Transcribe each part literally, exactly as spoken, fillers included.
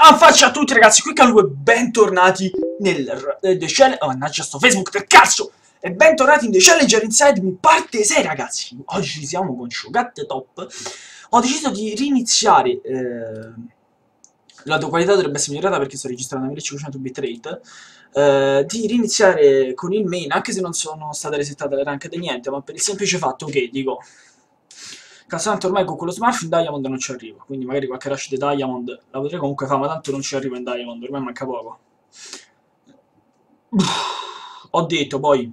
Ah, faccia a tutti ragazzi, qui Calvo e bentornati nel eh, The Challenge... Oh, mannaggia sto Facebook del cazzo! E bentornati in The Challenger Inside Me parte sei ragazzi! Oggi siamo con Shogat Top. Ho deciso di riniziare... Eh... La tua qualità dovrebbe essere migliorata perché sto registrando a millecinquecento bitrate. Eh, di riniziare con il main, anche se non sono state resettate le rank di niente, ma per il semplice fatto che, dico... Tanto ormai con quello smartphone in Diamond non ci arrivo, quindi magari qualche rush di Diamond la potrei comunque fare, ma tanto non ci arrivo in Diamond, ormai manca poco. Uff, ho detto poi,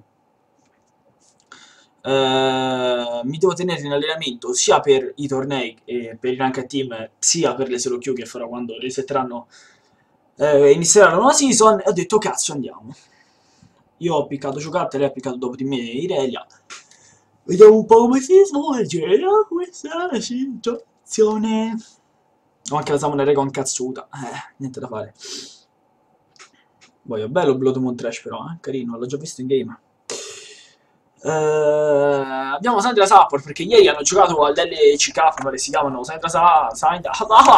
eh, mi devo tenere in allenamento sia per i tornei e per i ranked team, sia per le solo queue che farò quando resetteranno, eh, inizierà la nuova season, e ho detto cazzo andiamo. Io ho piccato Cho'Gath, lei ha piccato dopo di me Irelia. Vediamo un po' come si svolgerà questa situazione. Ho anche la Summoner Recon cazzuta. Eh, niente da fare. Poi è bello Blood Moon Trash però, eh? Carino, l'ho già visto in game. Eh, abbiamo Syndra Support perché ieri hanno giocato al L C K, pare si chiamano Syndra Sa... Syndra...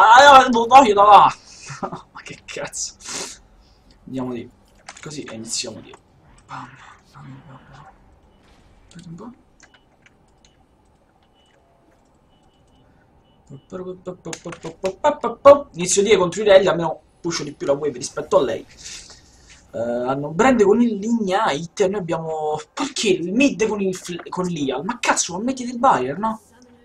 Ma che cazzo. Andiamo di... Così e iniziamo di... Bam, bam, bam, bam. Aspetta un po'. Inizio di contro Irelia, almeno pusho di più la wave rispetto a lei. Uh, hanno Brand con il Ignite e noi abbiamo... Perché il mid con il con l'Ial? Ma cazzo, ma metti del barrier, no?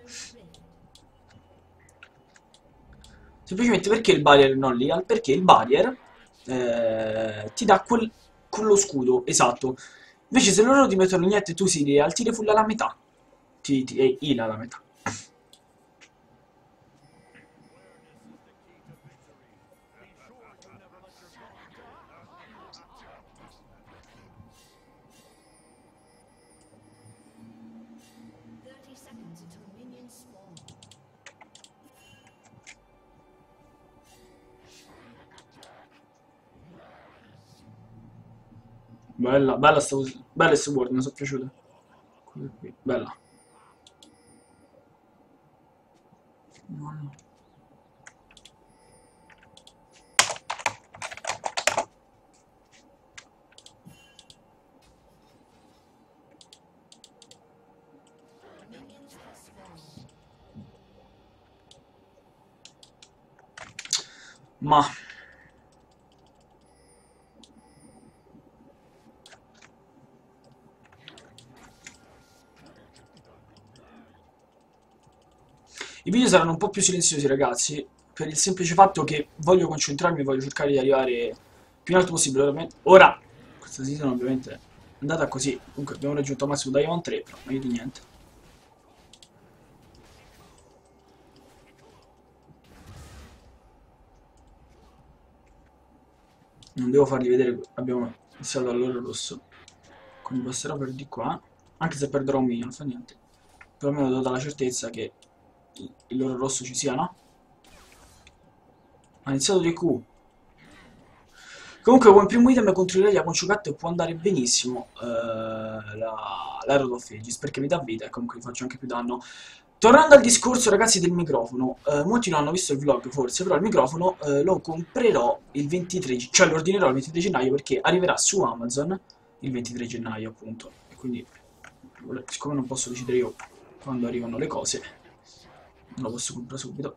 Semplicemente perché il barrier e non l'Ial? Perché il barrier eh, ti dà quel, quello scudo, esatto. Invece se loro ti mettono niente e tu si Ial, ti refulla la metà. Ti, ti eh, Ila la metà. Bella, bella sta bella sta word, mi sono piaciuta. Bella. No, no. Ma i video saranno un po' più silenziosi ragazzi, per il semplice fatto che voglio concentrarmi e voglio cercare di arrivare più in alto possibile. Ovviamente. Ora, questa season ovviamente è andata così, comunque abbiamo raggiunto al massimo Diamond tre, però meglio di niente. Non devo fargli vedere che abbiamo iniziato dall'oro rosso, quindi passerò per di qua, anche se perderò un minion, non fa niente. Però almeno devo dare la certezza che il loro rosso ci sia, no? Ha iniziato di Q. Comunque con il primo item contro Irelia con Cho'Gath può andare benissimo eh, la, la Road of Ages, perché mi dà vita e comunque gli faccio anche più danno. Tornando al discorso ragazzi del microfono, eh, molti non hanno visto il vlog forse, però il microfono eh, lo comprerò il ventitré, cioè lo ordinerò il ventitré gennaio perché arriverà su Amazon il ventitré gennaio appunto. E quindi, siccome non posso decidere io quando arrivano le cose, non lo posso comprare subito.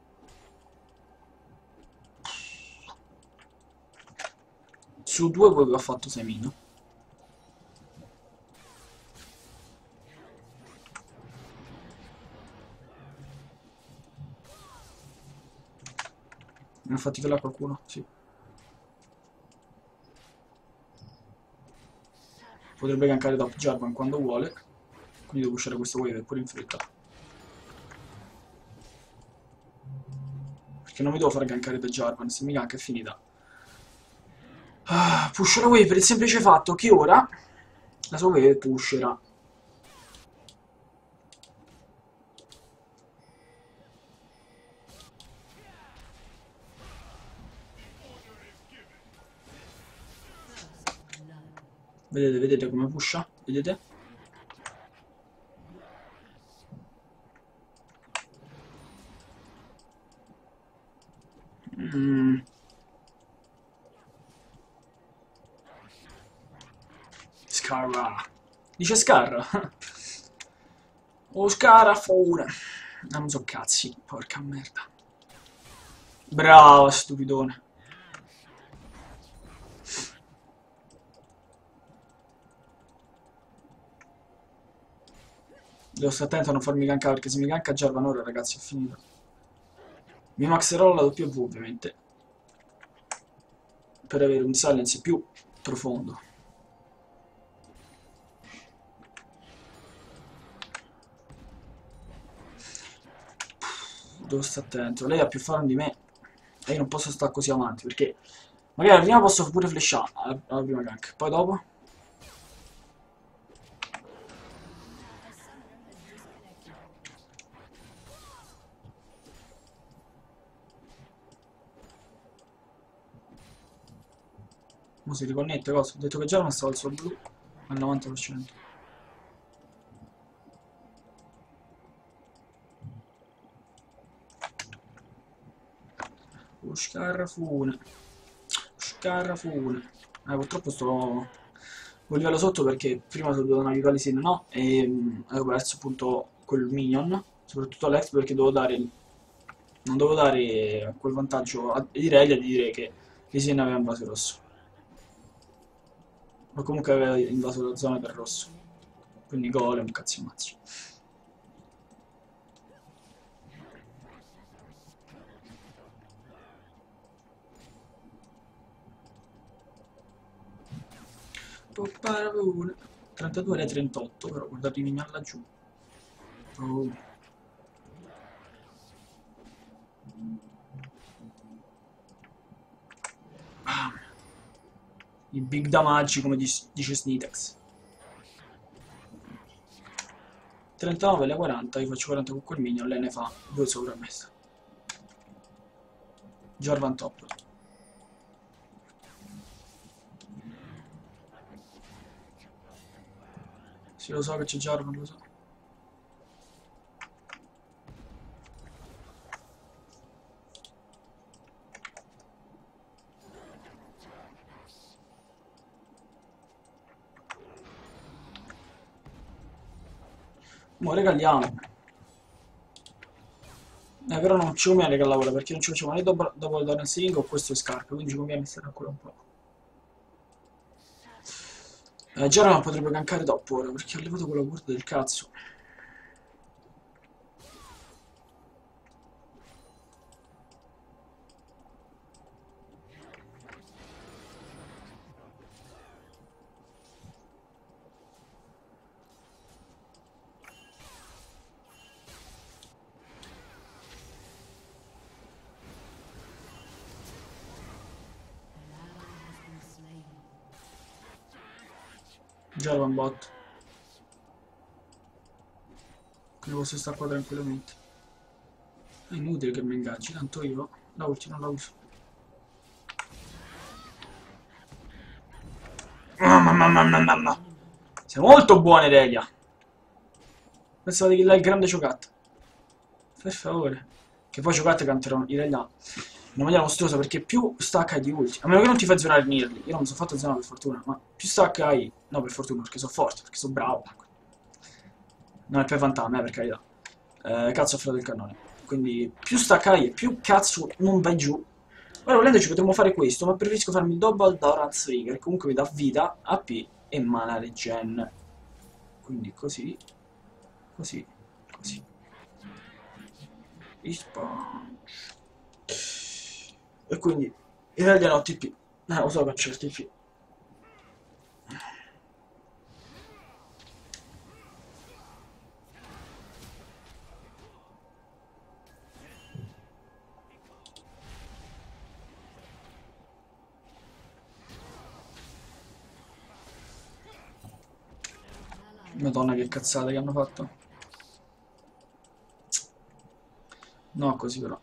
Su due poi ho fatto sei mino. Ne ha fatti là qualcuno? Sì. Potrebbe gankare top Jarvan quando vuole. Quindi devo uscire questa wave pure in fretta. Perché non mi devo far gankare da Jarvan, se mi ganka è finita. Ah, pusherò wave per il semplice fatto che ora la sua wave pusherà. Vedete, vedete come pusha? Vedete? Mm. Scarra. Dice Scarra. O Scarafone. Non so cazzi, porca merda. Bravo, stupidone. Devo stare attento a non farmi gankare, perché se mi ganka Jarvan ora, ragazzi, è finito. Mi maxerò la W ovviamente, per avere un silence più profondo. Devo stare attento, lei ha più farm di me e io non posso stare così avanti, perché magari prima posso pure flashare alla prima gank, poi dopo... Mo si riconnette, cosa? Ho detto che già non stava il suo blu al novanta per cento. Oh, scarrafone. Scarrafone. Eh, purtroppo sto un livello sotto perché prima sono dovuto aiutare Sin, no? E mh, avevo perso appunto quel minion, soprattutto all'ex perché dovevo dare... Non dovevo dare quel vantaggio a Irelia di dire che Sin aveva invaso il rosso. O comunque aveva invaso la zona del rosso. Quindi golem, cazzi e mazzi. trentadue e trentotto, però guardate i minion laggiù. Oh. Ah. I big damage come dice Snitex. trentanove alle quaranta, io faccio quaranta con quel minion, lei ne fa due sopra me. Jarvan top. Sì, lo so che c'è Jarvan, lo so. Mo regaliamo. Eh, però non ci conviene regalarla perché non ci facciamo né dopo, dopo il dancing o questo è scarpe, quindi ci conviene stare ancora un po'. Eh, Jarvan potrebbe gankare dopo ora perché ha levato quella ward del cazzo. Jarvan bot. Quindi posso stare qua tranquillamente. È inutile che mi ingaggi, tanto io la ulti non la uso. Mamma mamma mamma mamma. Sei molto buona Irelia. Pensavo di killare il grande Cho'Gath. Per favore. Che poi Cho'Gath canterò Irelia in una maniera mostruosa perché più stack hai di ulti. A meno che non ti fai zonare nearly. Io non mi sono fatto zonare per fortuna, ma più stack hai... No, per fortuna, perché sono forte, perché sono bravo. Non è per vantarmi, eh, per carità. Eh, cazzo ho fregato il cannone. Quindi più stack hai e più cazzo non vai giù. Ora volendo ci potremmo fare questo, ma preferisco farmi il double da Orange Trigger, comunque mi dà vita, A P e mana regen. Quindi così, così, così. Respawn. E quindi in realtà no T P. Eh, lo so che c'è il T P. Madonna che cazzate che hanno fatto. No, così però.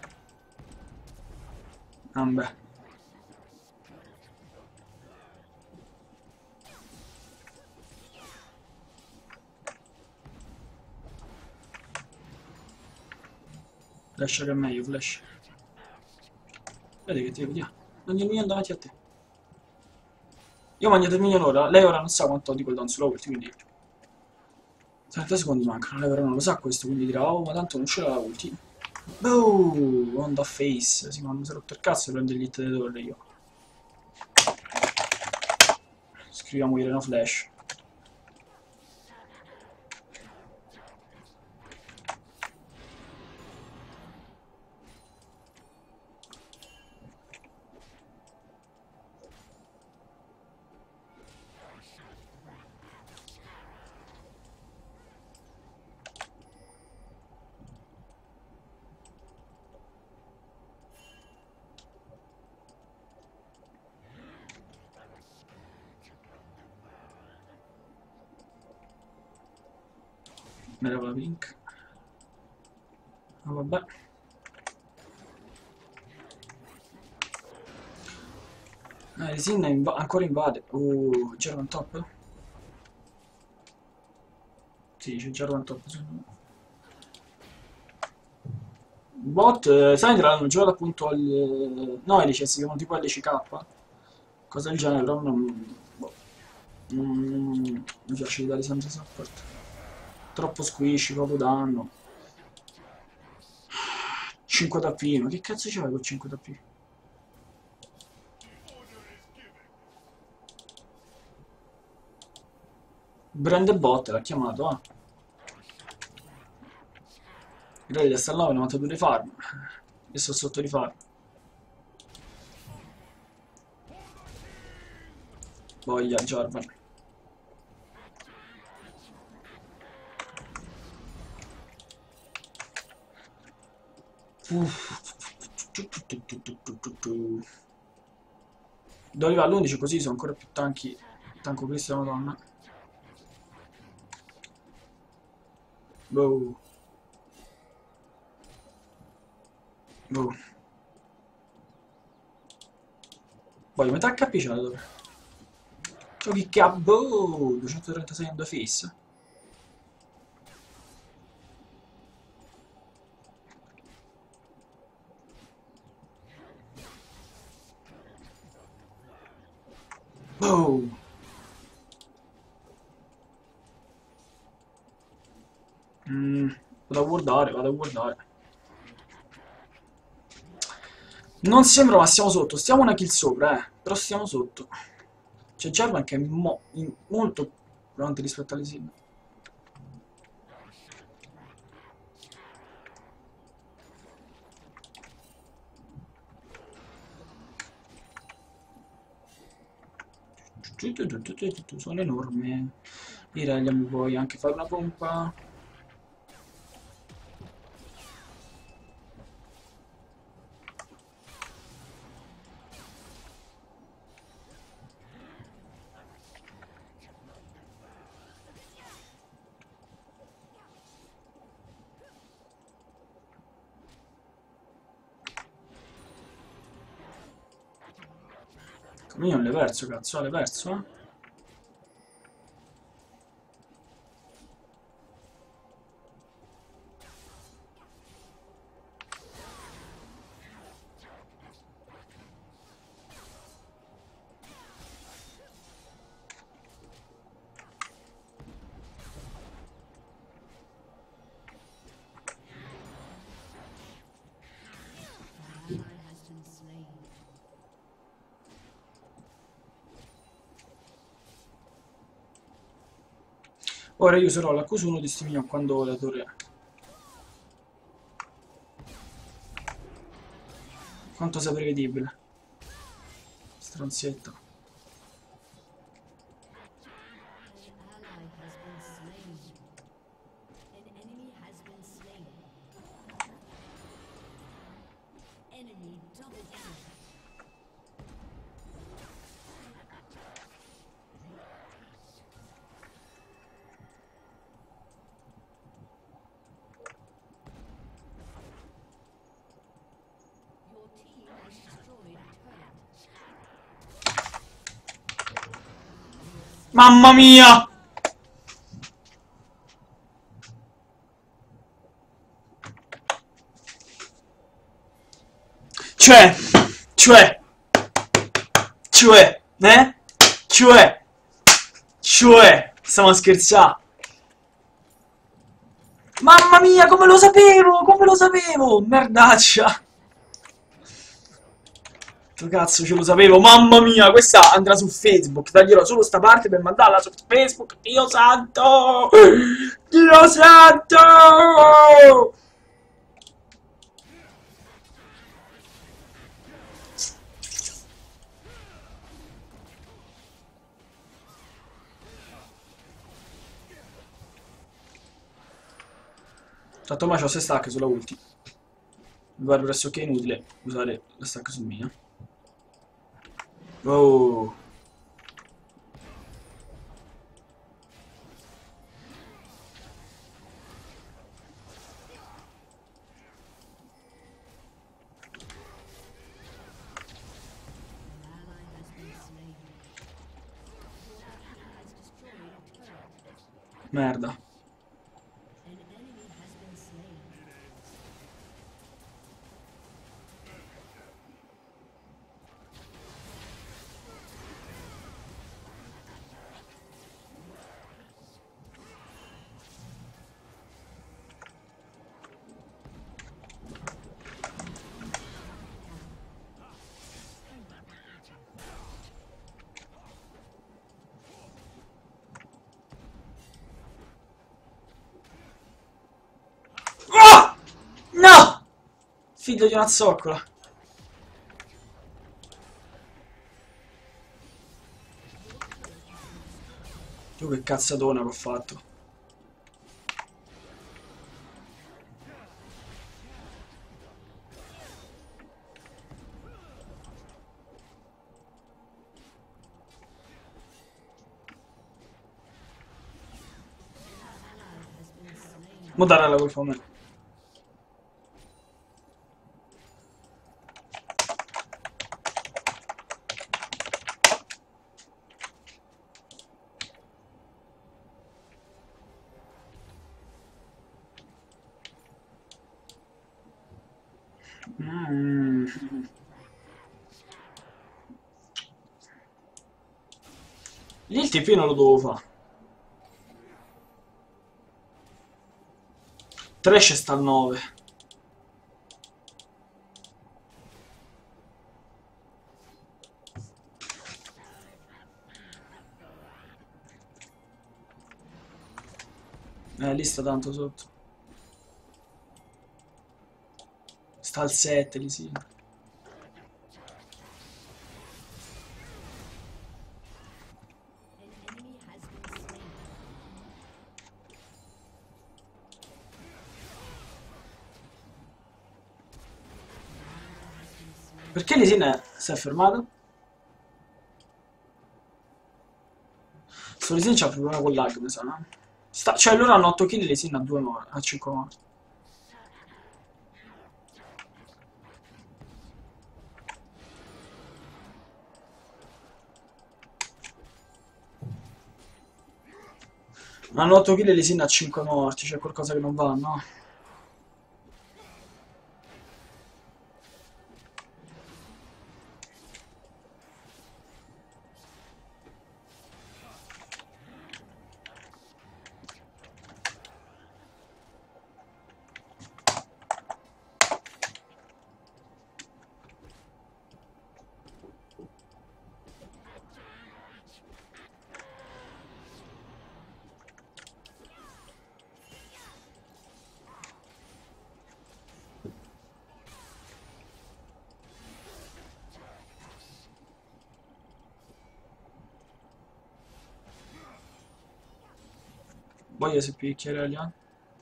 Vabbè. Flash che è meglio, flash. Vedi che ti vediamo. Ogni minion davanti a te. Io mangio del minion ora, lei ora non sa quanto ho di cooldown sulla ulti, quindi... trenta secondi mancano, lei ora non lo sa questo, quindi dirà, oh ma tanto non c'era la ulti. Boh, onda face, sì ma mi si è rotto il cazzo e prendo il hit di torre io. Scriviamo Ireno Flash. Me levo la pink. Ah, vabbè. Eh, Sin inv ancora invade. Uh, Jarvan top? Sì, c'è Jarvan top secondo me. Bot, eh, Syndra hanno giocato appunto al... no, Elice, si chiamano tipo L C K. Cosa del genere, però non... boh. Non mi piace di senza support. Troppo squishy, poco danno. cinque D P, ma che cazzo c'è con cinque D P? Brand bot l'ha chiamato, ah. Il re sta al nove, novantadue di farm. E sto sotto di farm. Voglia, Jarvan. Devo arrivare all'undici così sono ancora più tanchi. Tanco questa madonna. Boh. Boh. Voglio metà H P c'è da dove? Giochi che ha boh, duecentotrentasei in due face. Boh. Mm, vado a guardare, vado a guardare. Non sembra, ma stiamo sotto. Stiamo una kill sopra, eh. Però stiamo sotto. C'è Jarvan che è mo in molto più avanti rispetto alle Sin. Sono enorme. Irelia mi vuoi anche fare una pompa? Io non l'hai perso, cazzo, l'hai perso, eh? Ora io sarò la Q uno di sti minion quando la torre... Quanto sei prevedibile. Stronzetto. Mamma mia! Cioè, cioè, cioè, eh? Cioè, cioè, stiamo a scherzare. Mamma mia, come lo sapevo, come lo sapevo, merdaccia. Che cazzo, ce lo sapevo, mamma mia, questa andrà su Facebook, taglierò solo sta parte per mandarla su Facebook, Dio santo, Dio santo. Tanto ma c'ho sei stack sulla ulti. Mi pare pressoché inutile usare la stack sul mio. Oh. Merda. Oh! No! Figlio di una zoccola. Tu che cazzatona che ho fatto. Mo dare la colpa a me. Mm. Lì il T P non lo devo fare. Trash sta al nove. Eh, lì sta tanto sotto. Sta al sette lì, sì. Perché Lisina si è fermato? Sto Lisina c'ha un problema con lag, mi sa, no? Sta, cioè loro hanno otto kill e Lisina ha due morti, a cinque morti. Hanno otto kill e Lisina ha cinque morti, c'è qualcosa che non va, no? Voglio se picchiare Alian.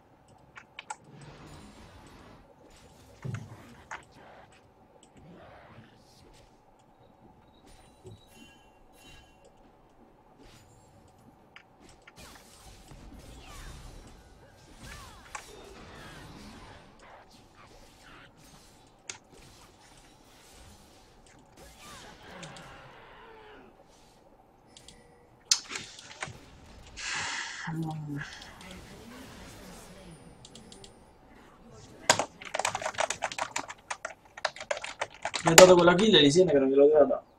Mm. Mi ha dato quella kill e Lisina che non glielo doveva dare.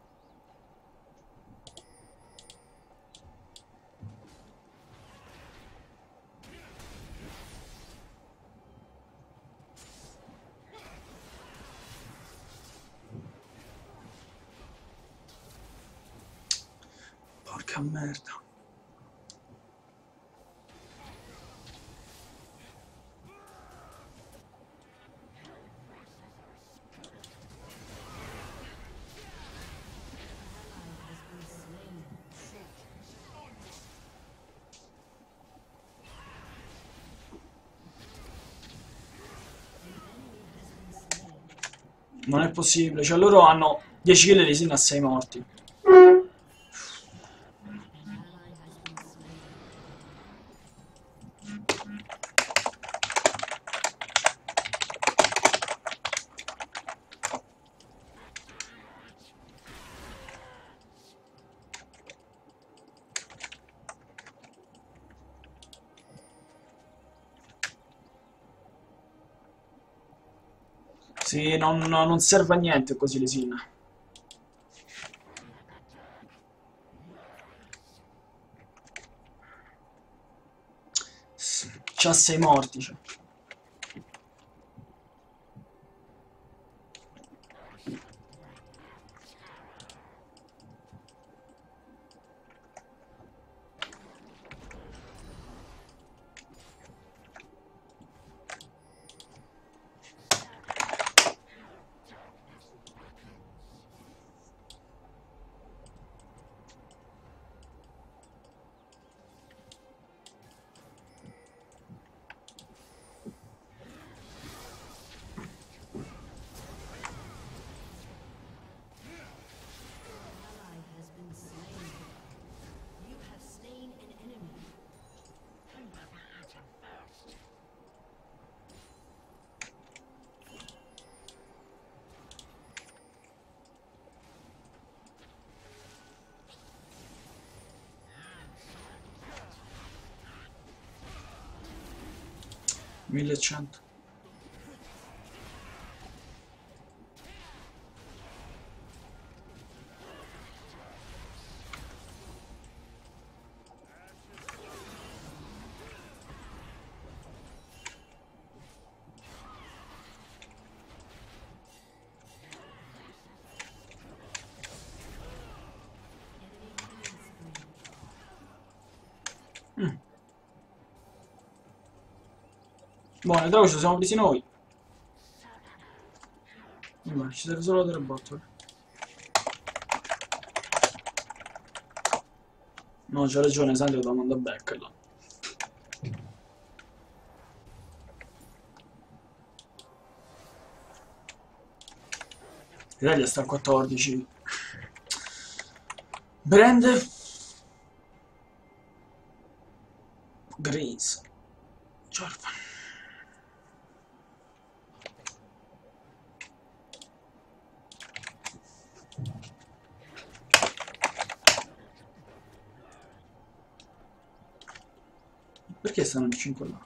Porca merda. Non è possibile, cioè loro hanno dieci kill e Lisina a sei morti. Sì, non, non serve a niente così Lisina. C'ha sei morti, cioè. millecento. Mm. Buono, il drago ce lo siamo presi noi. Vabbè, ci serve solo tre bottole. No, c'ha ragione, Sandro da manda back là. L'Italia sta a quattordici. Brand Grace Jordan. Perché stanno in cinque là?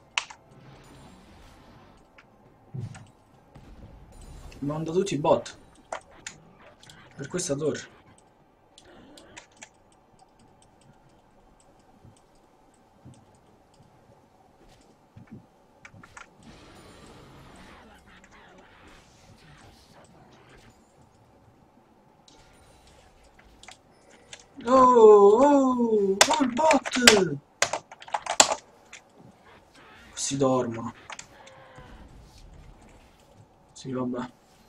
Manda tutti i bot per questa torre. Oh, oh, oh, il bot! Si dormono. Sì, vabbè.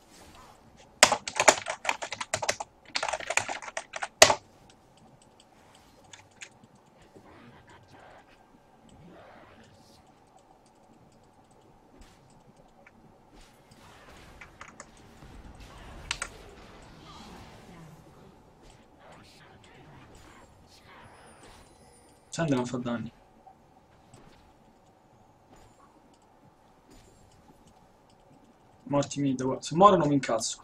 Sandra non fa danni. Morti mid, guarda. Se moro non mi incazzo.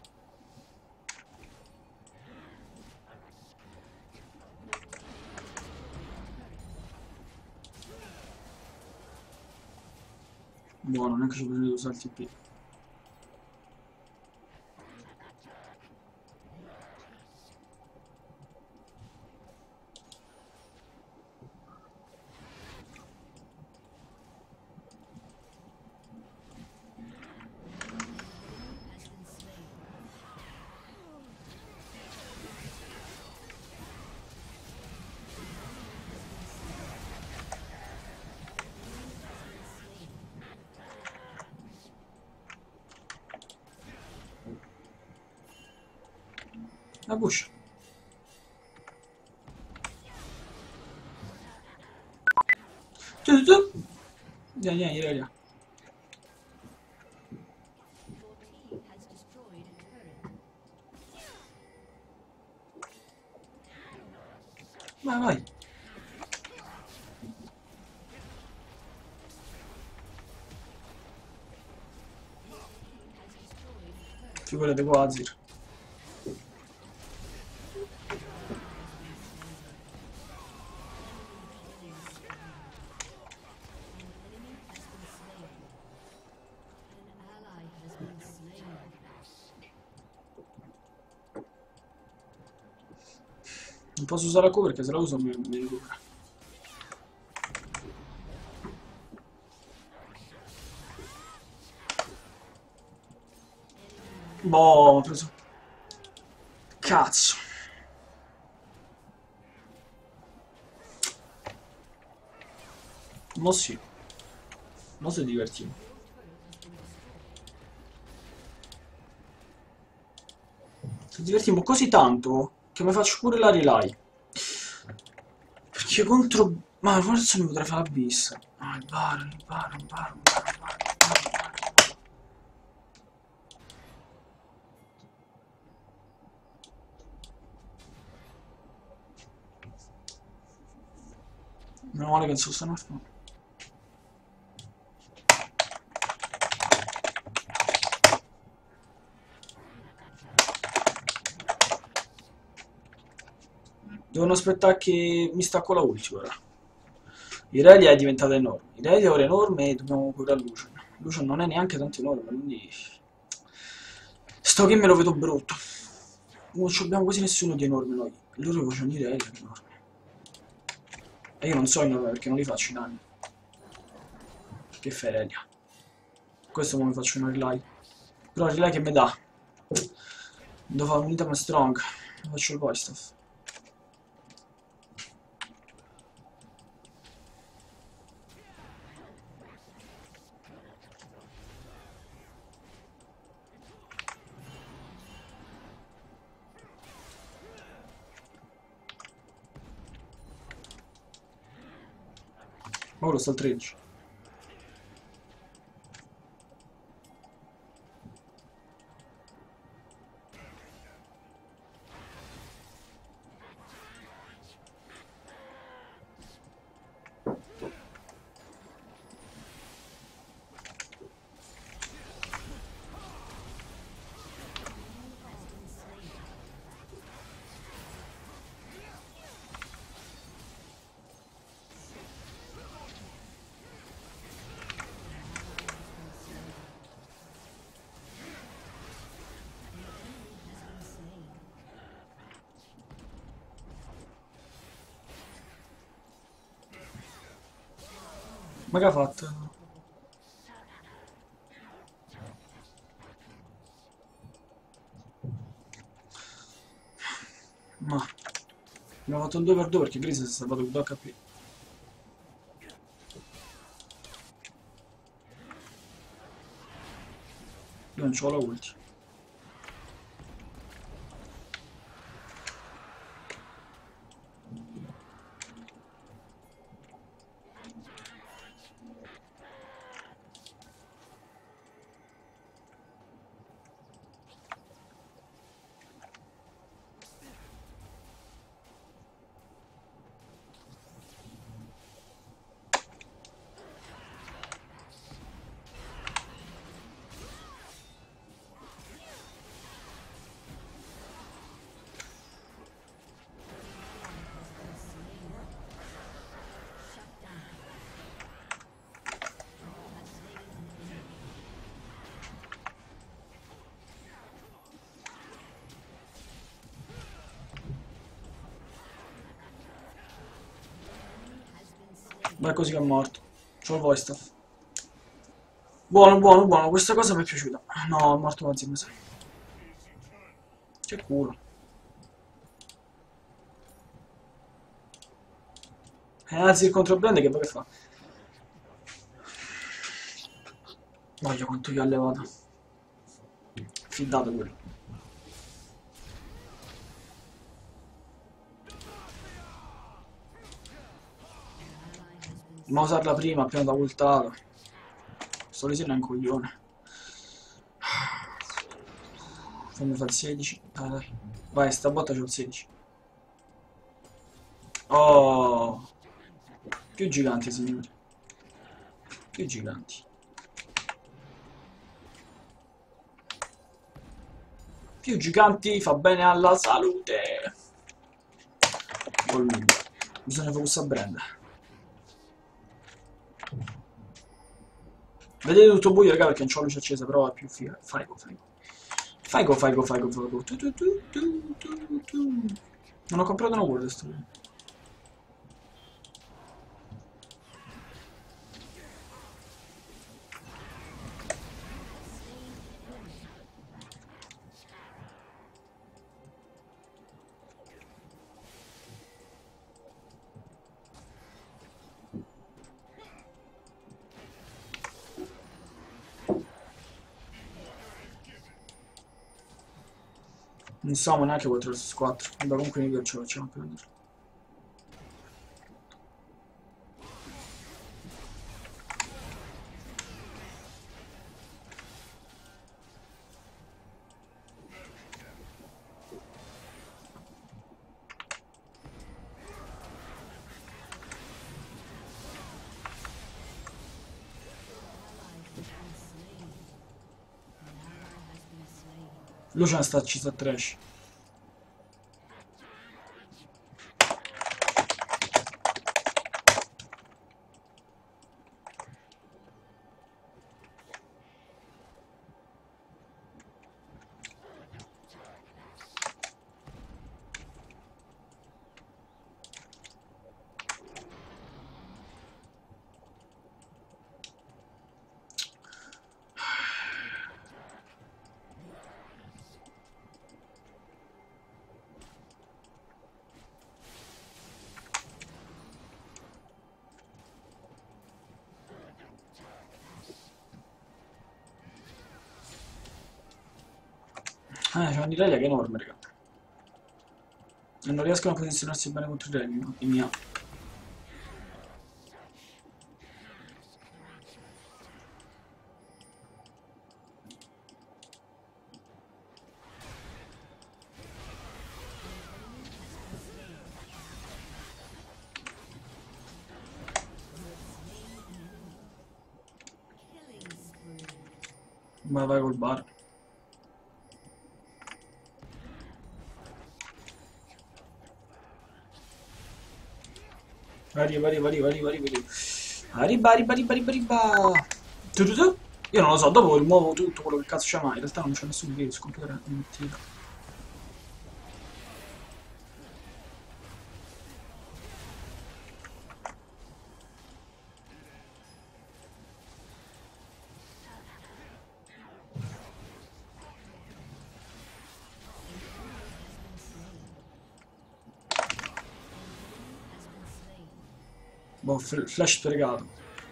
Buono, neanche ci ho bisogno di usare il T P. La push. Tu, tu. Vieni, vieni, vieni. Vai, vai. Figurate qua, Azir. Non posso usare la Q perché se la uso mi, mi recupera. Boh, ho preso. Cazzo. Mo sì. Mo si divertiamo. Si divertiamo così tanto che mi faccio pure la relay. Perché contro... Ma forse mi potrei fare la bis. Ah, il Baron, il Baron, il Baron, il Baron, il Baron, il Baron. Meno male che non so stanno a fare. Devono aspettare che mi stacco la ulti ora. Irelia è diventata enorme. Irelia ora è enorme e dobbiamo curare Lucian. Lucian non è neanche tanto enorme, quindi... Sto che me lo vedo brutto. Non abbiamo quasi nessuno di enorme noi. Loro facciano Irelia che è enorme. E io non so enorme perché non li faccio i danni. Che fa Irelia? Questo come faccio una relay. Però la relay che mi dà? Devo fare un'unità più strong. Faccio il voice stuff. Ma ora sta al tredici. Ma che ha fatto? Ma abbiamo fatto un due per due perché Gris si è salvato con due H P. Io non c'ho la ulti. Ma è così che è morto. C'ho il voice stuff. Buono, buono, buono. Questa cosa mi è piaciuta. No, è morto Mazzi, mi sa. Che culo. Eh, anzi, il controblend che poi che fa? Voglio quanto gli ha levato. Fidato quello. Ma usarla prima, appena da voltato. Sto lesino è un coglione. Fammi fare il sedici. Dai, dai. Vai, sta botta c'ho il sedici. Oh! Più giganti, signori. Più giganti. Più giganti fa bene alla salute. Oh, bisogna focussare a Brand. Vedete tutto buio, raga, perché non c'ho la luce accesa, però è più figa. Faigo, faigo. Faigo, faigo, faigo, faigo. Tu, tu, tu, tu, tu, tu. Non ho comprato una World sto. Non siamo neanche quattro versus quattro. Vabbè, comunque io ce lo facciamo prendere. Lucian sta ci sta trash. Eh, c'è un'Irelia che è enorme, raga. E non riescono a posizionarsi bene contro Irelia, i miei. Ma vai col bar. Arriva, arriva, arriva, arriva, arriva, arriva. Arriba, arriba, arriba, arriba, arriba. Tu, tu, tu. Io non lo so, dopo rimuovo tutto quello che cazzo c'è, ma in realtà non c'è nessun virus, computer mentira. Boh, flash sprecato.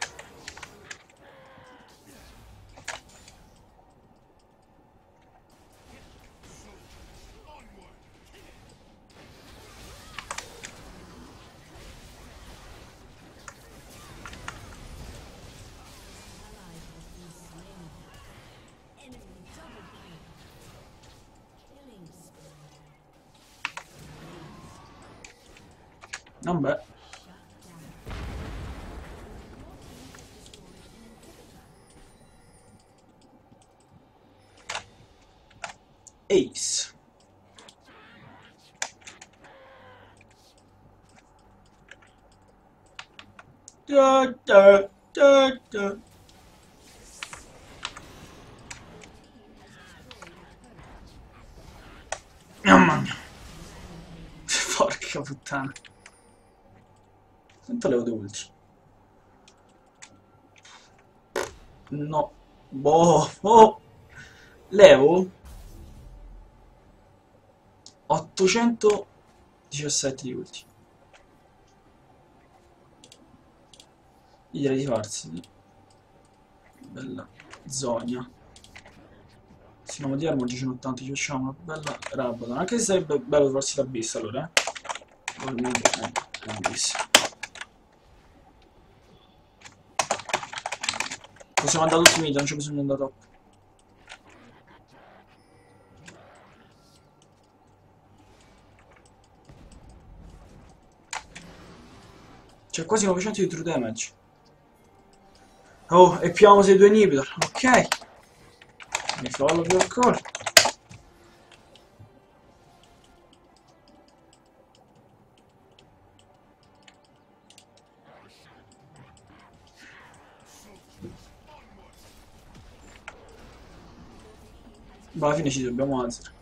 Vabbè. Ace. Da, da, da, da. Mamma mia. Porca puttana. Quanto levo due ulti? No. Boh. Oh. Levo ottocentodiciassette di ulti. Io direi di farsi. Bella zonia. Se no di arma centottanta ci facciamo una bella Rabadon. Anche se sarebbe bello farsi la bis allora, eh. Oh, è, è bis. Possiamo andare tutti mid, non c'è bisogno di andare troppo. C'è quasi novecento di true damage. Oh, e piamo sei due inhibitor. Ok. Mi follow your call. Ma alla fine ci dobbiamo alzare.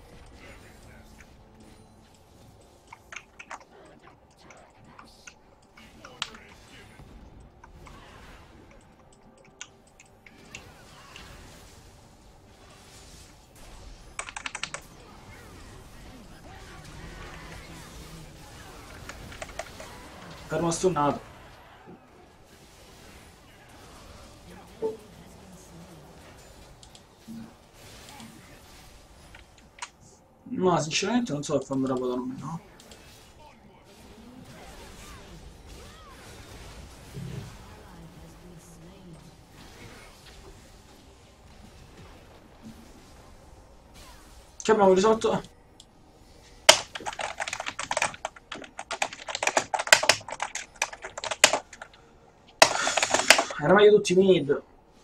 Fermo stunnato. No, sinceramente non so se farmi roba da nome, no? Che abbiamo risolto? Era meglio tutti mid.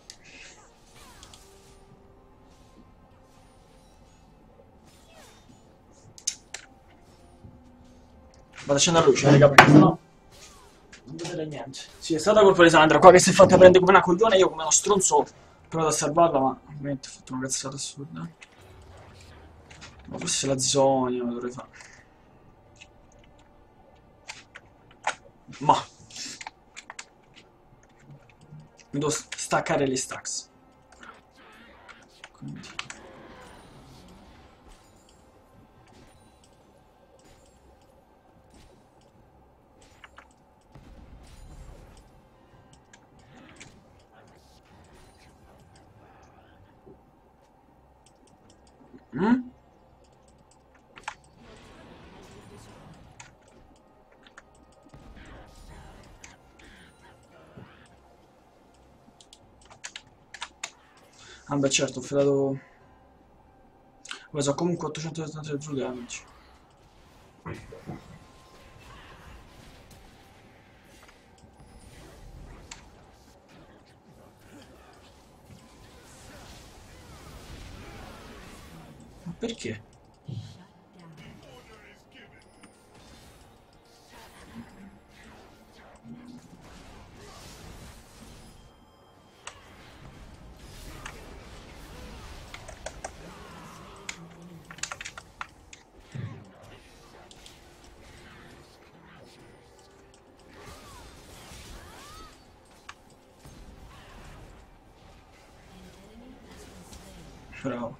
Vado a accendere la luce, raga, perché sennò non vedete niente. Sì, è stata colpa di Sandra qua che si è fatta prendere come una coglione. Io come uno stronzo ho provato a salvarla, ma ovviamente ho fatto una cazzata assurda. Ma forse la zona lo dovrei fare. Ma mi devo staccare le stacks. Quindi mm? Ah beh certo, ho filato... Beh, so comunque ottocentosettantatré true damage. Ma perché? Bravo.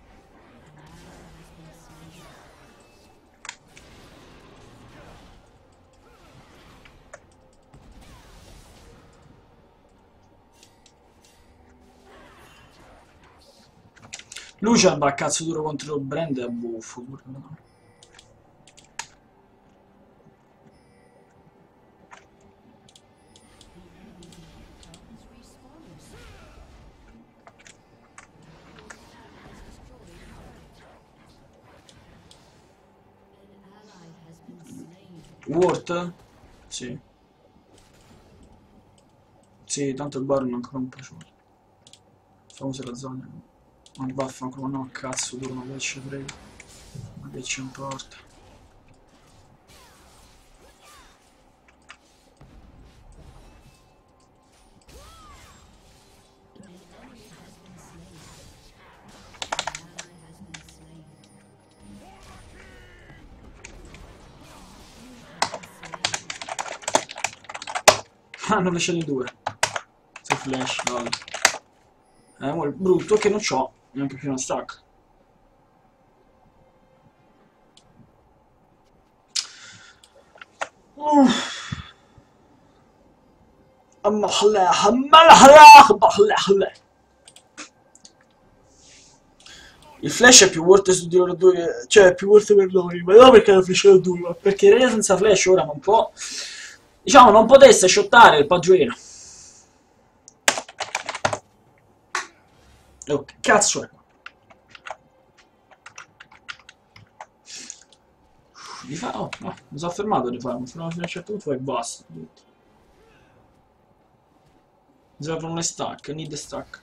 Lucian va a cazzo duro contro il brand e a buffo pure, no? Ward? Sì. Sì, tanto il Baron ancora un po' c'ho. Famose la zona. Ma vaffanculo, no, cazzo duro, ma che ci frega. Ma che ci importa. Ah, hanno flashato in due. Se flash, vale. Eh, ma il brutto è che non c'ho neanche più una stack. Uh. Il flash è più worth su di loro due, cioè è più worth per noi, ma non perché hanno flashato due, ma perché Rene senza flash ora non può, diciamo, non potesse shottare il paggiolino. Oh, che cazzo è? Di fa... Oh, no, mi sono fermato di fare, fino a un certo punto e basta. Mi serve un stack, need a stack.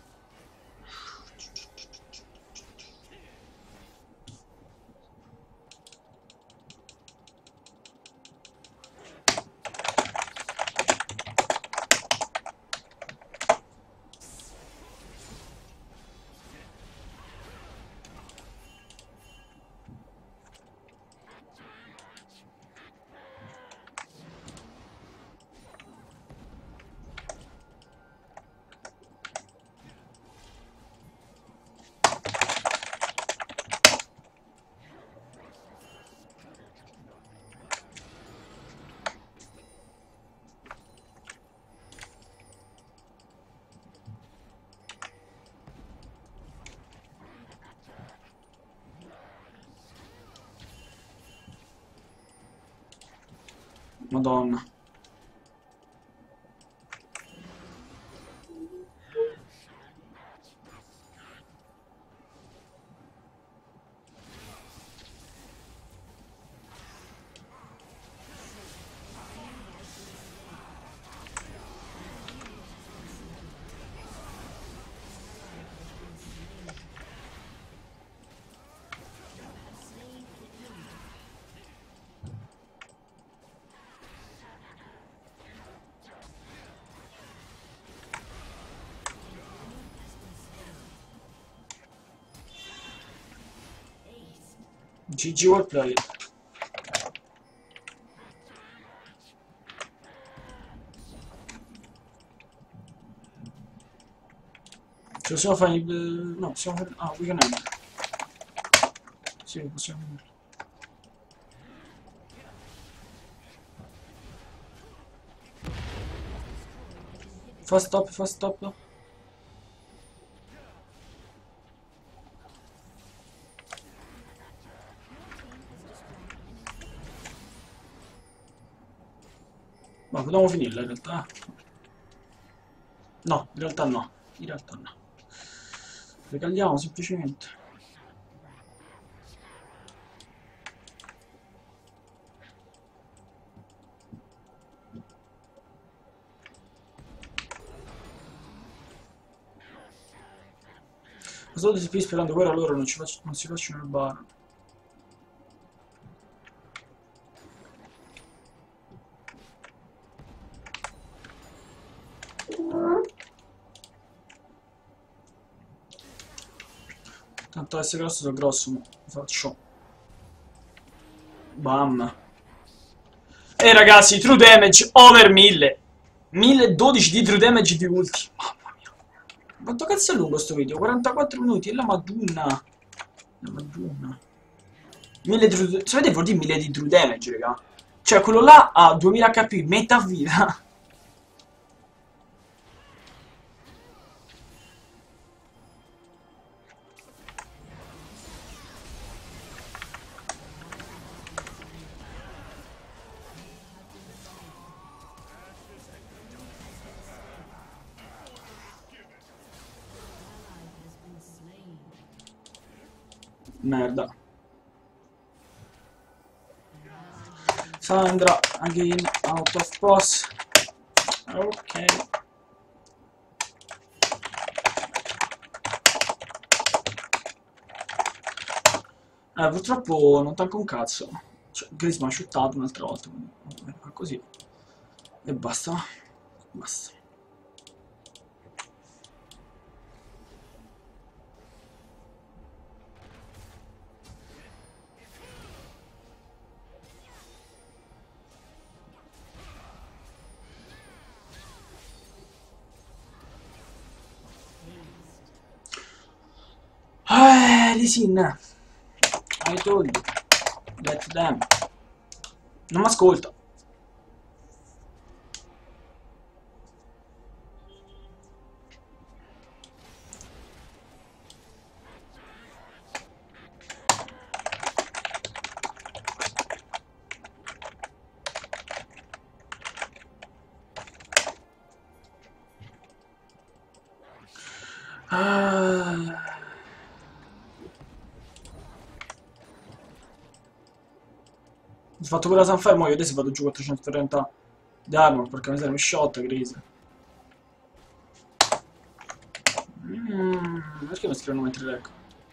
Madonna. G G well played. Ci possiamo fare il... no, possiamo fare... ah, we can end. Sì, possiamo... Fast stop, fast stop. Ma potevamo finirla in realtà. No, in realtà no. In realtà no. Recalliamo semplicemente. Solo si sperando che ora loro non, ci faccio, non si facciano il bar. Tanto essere grosso sono grosso, ma faccio. Bam. E ragazzi, true damage over mille. mille dodici di true damage di ulti. Mamma mia. Quanto cazzo è lungo sto video? quarantaquattro minuti, è la madunna. La madunna. mille di true... Sapete vuol dire mille di true damage, raga? Cioè, quello là ha duemila H P, metà vita. Merda. Sandra, again, out of boss. Ok. Eh, purtroppo non tanco un cazzo. Cioè, Chris mi ha shottato un'altra volta. Fa così. E basta. Basta. Eh, Lisin. I told you. Let them. Non mi ascolta. Ah. Ho fatto pure la Sunfire, mo io adesso vado giù quattrocentotrenta d'armor, perché mi serve mi shot, Grise. Mm, perché mi scrivono mentre leggo?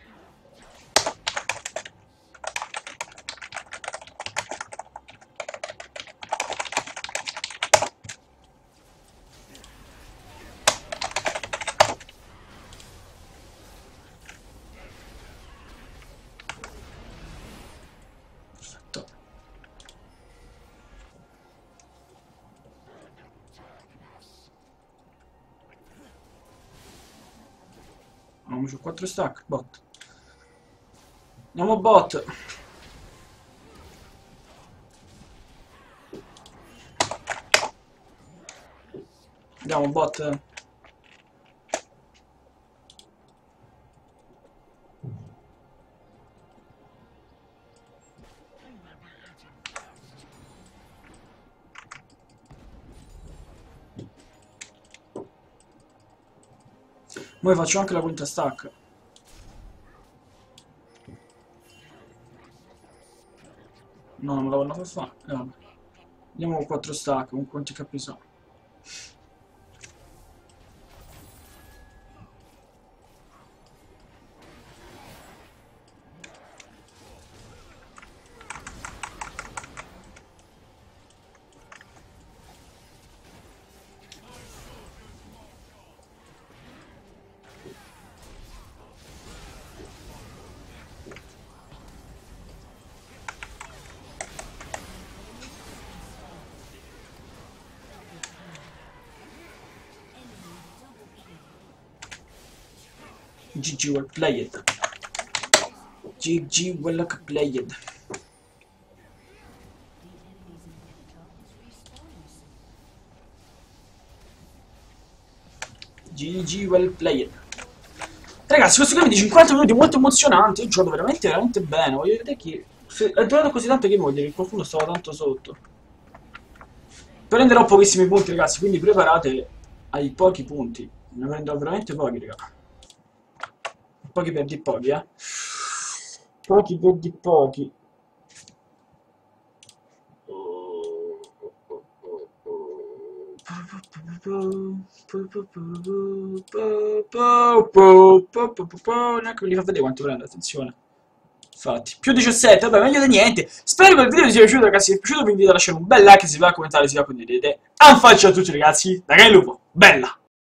Perfetto. Andiamo su quattro stack, bot. Andiamo bot. Andiamo bot. Poi faccio anche la quinta stack. No, non me la vogliono far fare. Eh, vabbè. Andiamo con quattro stack, con quanti capi sono. G G well played. G G well played. G G well played. Ragazzi, questo game di cinquanta minuti molto emozionante. Io gioco veramente veramente bene. Voglio vedere chi. Se è durato così tanto che voglio che qualcuno stava tanto sotto. Prenderò pochissimi punti, ragazzi, quindi preparate ai pochi punti. Ne prenderò veramente pochi, raga. Pochi per di pochi, eh. Pochi per di pochi. Neanche me li fa vedere quanto prendo, attenzione. Infatti, più diciassette, vabbè, meglio di niente. Spero che il video vi sia piaciuto, ragazzi. Se vi è piaciuto vi invito a lasciare un bel like, se vi va a commentare, se vi va a condividere. Un faccio a tutti, ragazzi. Da Lupo, bella!